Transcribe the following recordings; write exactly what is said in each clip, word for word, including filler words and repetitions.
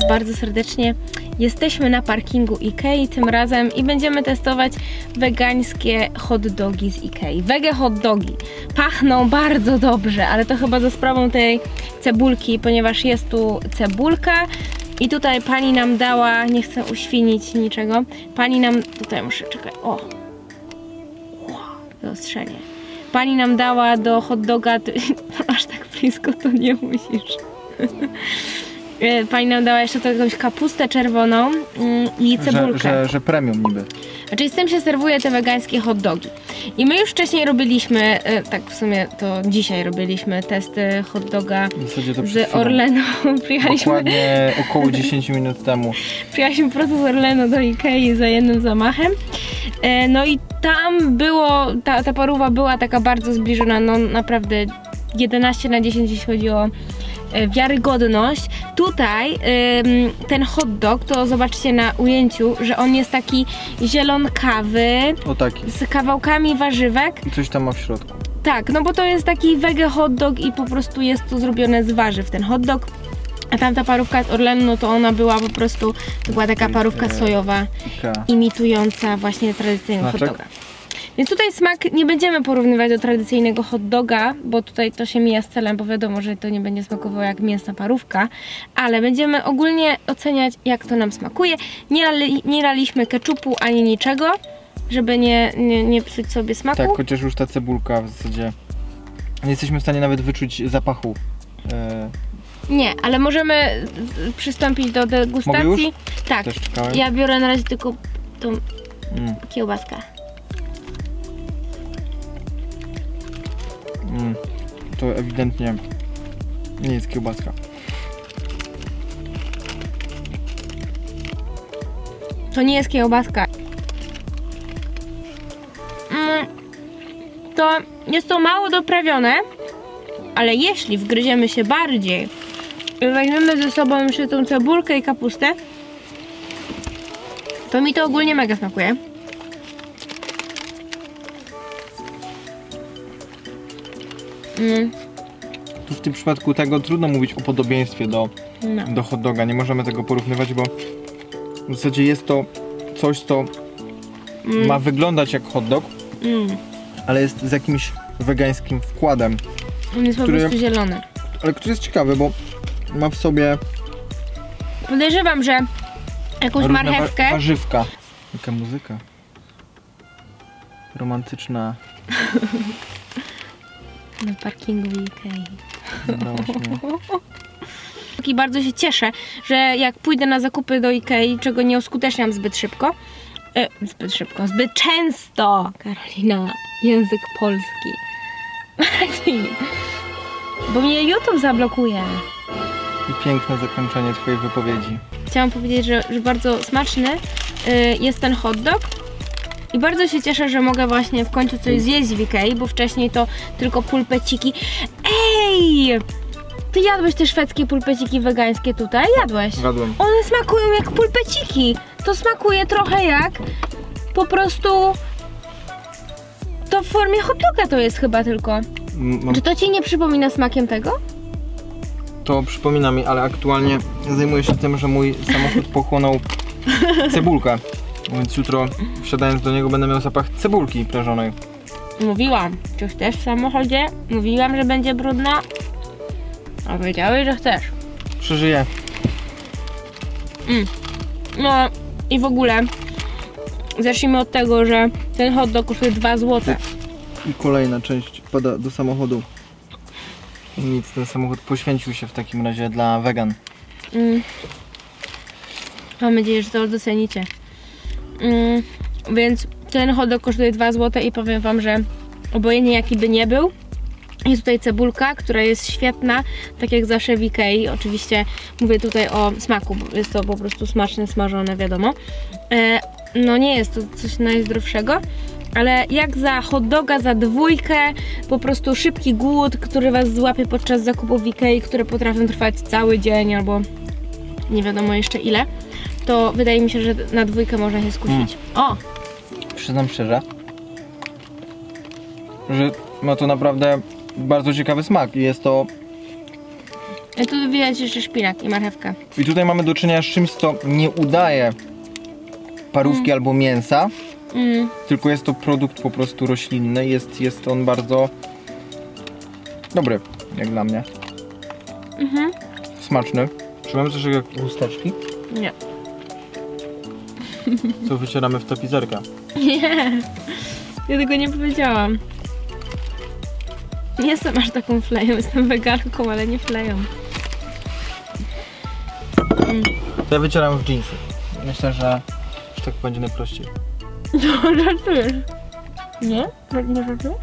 Was bardzo serdecznie. Jesteśmy na parkingu Ikei tym razem i będziemy testować wegańskie hot dogi z Ikei. Wege hot dogi. Pachną bardzo dobrze, ale to chyba za sprawą tej cebulki, ponieważ jest tu cebulka. I tutaj pani nam dała, nie chcę uświnić niczego, pani nam, tutaj muszę, czekaj, o, wyostrzenie. Pani nam dała do hot doga, ty, aż tak blisko to nie musisz. Pani nam dała jeszcze to jakąś kapustę czerwoną mm, i cebulkę. Że, że, że premium niby. Znaczy z tym się serwuje te wegańskie hot dogi. I my już wcześniej robiliśmy, e, tak w sumie to dzisiaj robiliśmy testy hot doga z Orlenu. Przyjechaliśmy dokładnie około dziesięć minut temu. Przyjechaliśmy po prostu z Orlenu do Ikei za jednym zamachem. E, no i tam było, ta, ta parówa była taka bardzo zbliżona, no naprawdę jedenaście na dziesięć, jeśli chodzi o wiarygodność. Tutaj ym, ten hot dog, to zobaczcie na ujęciu, że on jest taki zielonkawy, o taki, z kawałkami warzywek. I coś tam ma w środku. Tak, no bo to jest taki wege hot dog i po prostu jest to zrobione z warzyw ten hot dog. A tamta parówka z Orlenu, no to ona była po prostu, to była taka parówka sojowa, imitująca właśnie tradycyjnego hot doga. Więc tutaj smak nie będziemy porównywać do tradycyjnego hot doga, bo tutaj to się mija z celem, bo wiadomo, że to nie będzie smakowało jak mięsna parówka, ale będziemy ogólnie oceniać, jak to nam smakuje. Nie, lali, nie laliśmy keczupu ani niczego, żeby nie, nie, nie psuć sobie smaku. Tak, chociaż już ta cebulka w zasadzie nie jesteśmy w stanie nawet wyczuć zapachu. E... Nie, ale możemy przystąpić do degustacji. Mogę już? Tak, też czekałem. Ja biorę na razie tylko tą mm. kiełbaskę. Mm, to ewidentnie nie jest kiełbaska. To nie jest kiełbaska. Mm, to jest to mało doprawione, ale jeśli wgryziemy się bardziej i weźmiemy ze sobą jeszcze tą cebulkę i kapustę, to mi to ogólnie mega smakuje. Mm. Tu w tym przypadku tego trudno mówić o podobieństwie do, no. do hot doga. Nie możemy tego porównywać, bo w zasadzie jest to coś, co mm. ma wyglądać jak hot dog, mm. ale jest z jakimś wegańskim wkładem. On jest który, po prostu zielony. Ale który jest ciekawy, bo ma w sobie... Podejrzewam, że jakąś marchewkę. Wa warzywka. Jaka muzyka. Romantyczna. Na parkingu Ikei. I bardzo się cieszę, że jak pójdę na zakupy do Ikei, czego nie uskuteczniam zbyt szybko, e, zbyt szybko, zbyt często, Karolina, język polski. Bo mnie YouTube zablokuje. I piękne zakończenie twojej wypowiedzi. Chciałam powiedzieć, że, że bardzo smaczny y, jest ten hot dog. I bardzo się cieszę, że mogę właśnie w końcu coś zjeść w Ikei, bo wcześniej to tylko pulpeciki. Ej! Ty jadłeś te szwedzkie pulpeciki wegańskie tutaj? Jadłeś? Jadłem. One smakują jak pulpeciki. To smakuje trochę jak po prostu... To w formie hot doga to jest chyba tylko. Mam... Czy to ci nie przypomina smakiem tego? To przypomina mi, ale aktualnie zajmuję się tym, że mój samochód pochłonął cebulkę. Więc jutro wsiadając do niego będę miał zapach cebulki prażonej. Mówiłam, czy chcesz w samochodzie? Mówiłam, że będzie brudna. A powiedziałeś, że chcesz. Przeżyję. Mm. No i w ogóle zacznijmy od tego, że ten hot dog kosztuje dwa złote. I kolejna część pada do samochodu. I nic, ten samochód poświęcił się w takim razie dla wegan. Mm. Mam nadzieję, że to docenicie. Mm, więc ten hot dog kosztuje dwa złote i powiem wam, że obojętnie jaki by nie był, jest tutaj cebulka, która jest świetna, tak jak zawsze w Ikei. Oczywiście mówię tutaj o smaku, bo jest to po prostu smaczne, smażone, wiadomo. E, no nie jest to coś najzdrowszego, ale jak za hot doga, za dwójkę, po prostu szybki głód, który was złapie podczas zakupów w Ikei, które potrafią trwać cały dzień albo nie wiadomo jeszcze ile, to wydaje mi się, że na dwójkę można się skusić. Mm. O! Przyznam szczerze, że ma to naprawdę bardzo ciekawy smak i jest to I tu widać jeszcze szpinak i marchewkę. I tutaj mamy do czynienia z czymś, co nie udaje parówki mm. albo mięsa, mm. tylko jest to produkt po prostu roślinny. Jest, jest on bardzo dobry, jak dla mnie. Mhm. Smaczny. Czy mamy coś jak chusteczki? Nie. Co wycieramy w tapizerkę? Nie, ja tego nie powiedziałam. Nie jestem aż taką fleją, jestem weganką, ale nie fleją. Mm. To ja wycieram w dżinsy. Myślę, że, że tak będzie najprościej. No, żartujesz. Nie? Nie żartujesz?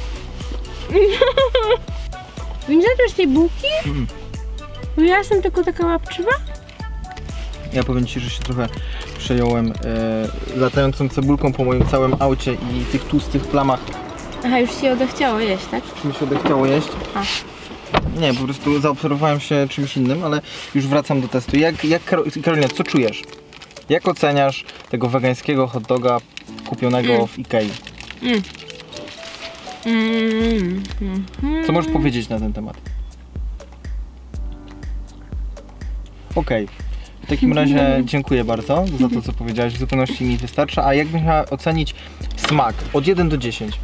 Nie żartujesz tej bułki? Mm. Bo ja jestem tylko taka łapczywa? Ja powiem ci, że się trochę przejąłem e, latającą cebulką po moim całym aucie i tych tłustych plamach. Aha, już się odechciało jeść, tak? Już mi się odechciało jeść. A. Nie, po prostu zaobserwowałem się czymś innym, ale już wracam do testu. Jak, jak Karolina, co czujesz? Jak oceniasz tego wegańskiego hot doga kupionego mm. w Ikei? Mm. Mm. Mm. Co możesz powiedzieć na ten temat? Okej. Okay. W takim razie dziękuję bardzo za to, co powiedziałaś. W zupełności mi wystarcza. A jakbyś miała ocenić smak od jeden do dziesięciu?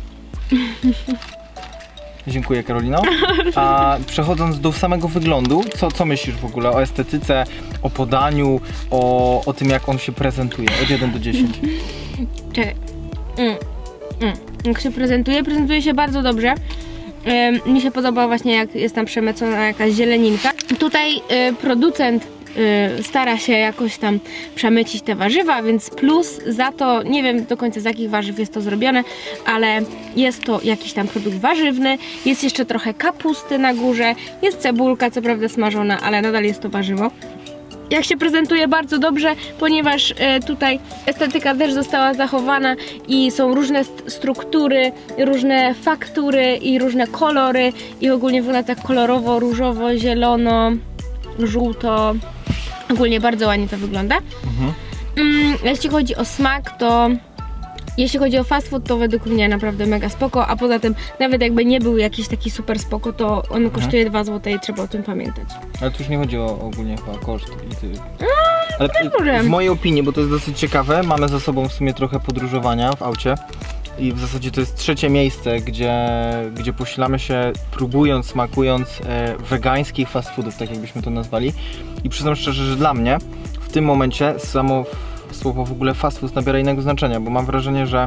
Dziękuję, Karolino. A przechodząc do samego wyglądu, co, co myślisz w ogóle o estetyce, o podaniu, o, o tym, jak on się prezentuje? Od jeden do dziesięciu. Czekaj. Mm. Mm. Jak się prezentuje? Prezentuje się bardzo dobrze. Yy, mi się podoba właśnie, jak jest tam przemycona jakaś zieleninka. Tutaj yy, producent Yy, stara się jakoś tam przemycić te warzywa, więc plus za to, nie wiem do końca z jakich warzyw jest to zrobione, ale jest to jakiś tam produkt warzywny, jest jeszcze trochę kapusty na górze, jest cebulka, co prawda smażona, ale nadal jest to warzywo. Jak się prezentuje bardzo dobrze, ponieważ y, tutaj estetyka też została zachowana i są różne struktury, różne faktury i różne kolory i ogólnie wygląda tak kolorowo, różowo, zielono, żółto. Ogólnie bardzo ładnie to wygląda. Mhm. Mm, jeśli chodzi o smak, to jeśli chodzi o fast food, to według mnie naprawdę mega spoko, a poza tym nawet jakby nie był jakiś taki super spoko, to on mhm. kosztuje dwa złote i trzeba o tym pamiętać. Ale tu już nie chodzi o ogólnie chyba koszt i ty... Ale w mojej opinii, bo to jest dosyć ciekawe, mamy za sobą w sumie trochę podróżowania w aucie. I w zasadzie to jest trzecie miejsce, gdzie, gdzie posilamy się próbując, smakując e, wegańskich fast foodów, tak jakbyśmy to nazwali. I przyznam szczerze, że dla mnie w tym momencie samo słowo w ogóle fast food nabiera innego znaczenia, bo mam wrażenie, że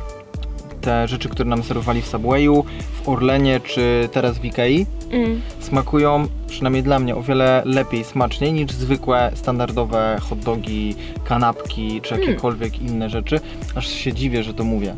te rzeczy, które nam serwowali w Subwayu, w Orlenie czy teraz w Ikei mm. smakują, przynajmniej dla mnie, o wiele lepiej, smaczniej niż zwykłe, standardowe hot dogi, kanapki czy jakiekolwiek mm. inne rzeczy. Aż się dziwię, że to mówię.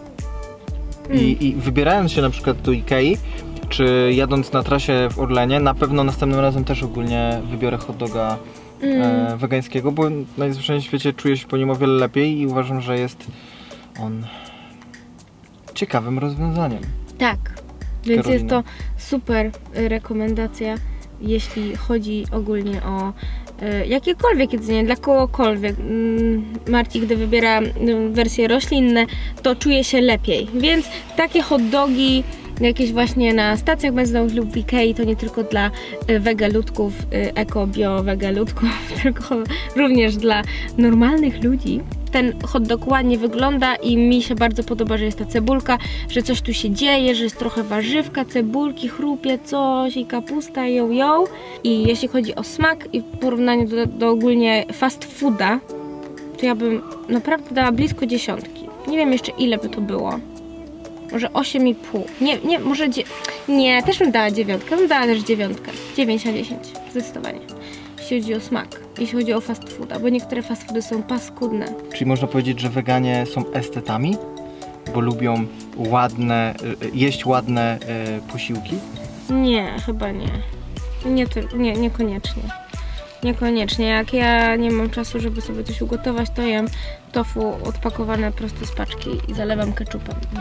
I, I wybierając się na przykład do Ikei, czy jadąc na trasie w Orlenie, na pewno następnym razem też ogólnie wybiorę hot doga mm. e, wegańskiego, bo najzwyczajniej w świecie czuję się po nim o wiele lepiej i uważam, że jest on ciekawym rozwiązaniem. Tak, więc Karolina. Jest to super rekomendacja, jeśli chodzi ogólnie o y, jakiekolwiek jedzenie, dla kogokolwiek. Mm, Marci, gdy wybiera y, wersje roślinne, to czuje się lepiej, więc takie hot dogi jakieś właśnie na stacjach benzynowych lub w Ikei to nie tylko dla y, wegeludków, y, eko, bio wegeludków, tylko również dla normalnych ludzi. Ten hot dog ładnie wygląda i mi się bardzo podoba, że jest ta cebulka, że coś tu się dzieje, że jest trochę warzywka, cebulki, chrupie coś i kapusta, ją ją. I jeśli chodzi o smak i w porównaniu do, do ogólnie fast fooda, to ja bym naprawdę dała blisko dziesiątki. Nie wiem jeszcze ile by to było. Może osiem i pół. Nie, nie, może nie, też bym dała dziewiątkę, bym dała też dziewiątkę. dziewięć na dziesięć, zdecydowanie. Jeśli chodzi o smak, jeśli chodzi o fast fooda, bo niektóre fast foody są paskudne. Czyli można powiedzieć, że weganie są estetami? Bo lubią ładne, jeść ładne y, posiłki? Nie, chyba nie. Nie, to, nie, niekoniecznie. Niekoniecznie. Jak ja nie mam czasu, żeby sobie coś ugotować, to jem tofu odpakowane prosto z paczki i zalewam ketchupem, więc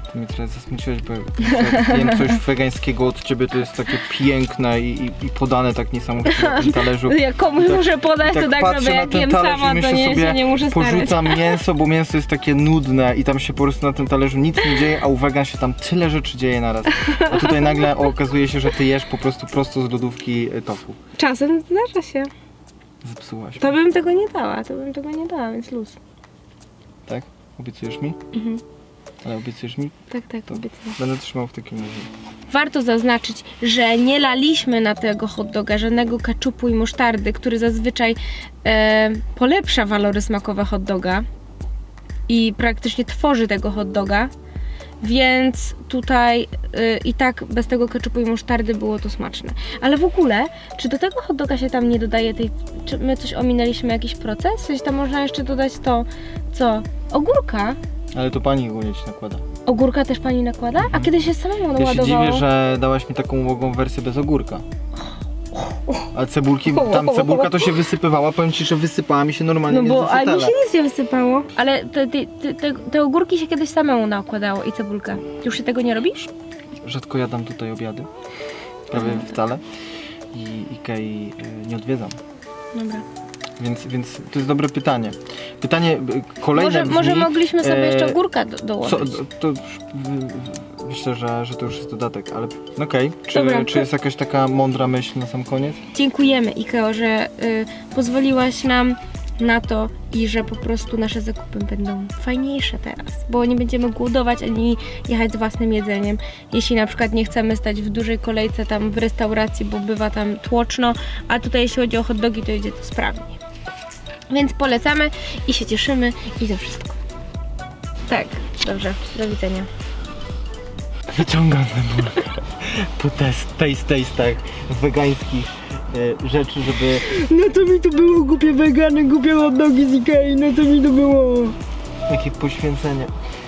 To mnie trochę zasmuciłeś, bo jak jem coś wegańskiego od ciebie, to jest takie piękne i, i, i podane tak niesamowicie na tym talerzu. Jak komuś tak, muszę podać, to tak robię, jak jem sama, to nie, się nie muszę starać. Porzucam mięso, bo mięso jest takie nudne i tam się po prostu na tym talerzu nic nie dzieje, a u wegan się tam tyle rzeczy dzieje naraz. A tutaj nagle okazuje się, że ty jesz po prostu prosto z lodówki tofu. Czasem zdarza się. Zepsułaś. To bym tego nie dała, to bym tego nie dała, więc luz. Tak? Obiecujesz mi? Mhm. Ale obiecujesz mi? Tak, tak, To obiecuję. będę trzymał w takim razie. Warto zaznaczyć, że nie laliśmy na tego hot doga żadnego keczupu i musztardy, który zazwyczaj e, polepsza walory smakowe hot doga i praktycznie tworzy tego hot doga, więc tutaj e, i tak bez tego keczupu i musztardy było to smaczne. Ale w ogóle, czy do tego hot doga się tam nie dodaje tej... Czy my coś ominęliśmy, jakiś proces? W sensie tam można jeszcze dodać to, co? Ogórka? Ale to pani ogólnie ci nakłada. Ogórka też pani nakłada? A kiedy się samemu Ja się naładowało? dziwię, że dałaś mi taką ubogą wersję bez ogórka. A cebulki, tam cebulka to się wysypywała, powiem ci, że wysypała mi się normalnie. No bo, ale mi ale się nic nie wysypało. Ale te, te, te, te, te ogórki się kiedyś samemu nakładało i cebulka. Ty już się tego nie robisz? Rzadko jadam tutaj obiady. Prawie wcale. I Ikei y, nie odwiedzam. Dobra. Więc, więc to jest dobre pytanie. Pytanie y, kolejne Może, brzmi, może mogliśmy sobie e, jeszcze ogórka do, co, dołożyć. to, to, w- w- myślę, że, że to już jest dodatek, ale okej. Czy, Dobra, czy to- jest jakaś taka mądra myśl na sam koniec? Dziękujemy, Ikeo, że y, pozwoliłaś nam na to i że po prostu nasze zakupy będą fajniejsze teraz, bo nie będziemy głodować ani jechać z własnym jedzeniem. Jeśli na przykład nie chcemy stać w dużej kolejce tam w restauracji, bo bywa tam tłoczno, a tutaj jeśli chodzi o hot dogi, to idzie to sprawnie. Więc polecamy i się cieszymy i to wszystko. Tak, dobrze, do widzenia. Wyciągam cebulkę po test, taste testach wegańskich e, rzeczy, żeby... No to mi to było głupie wegany, głupie hot dogi z Ikei, no to mi to było. Jakie poświęcenie.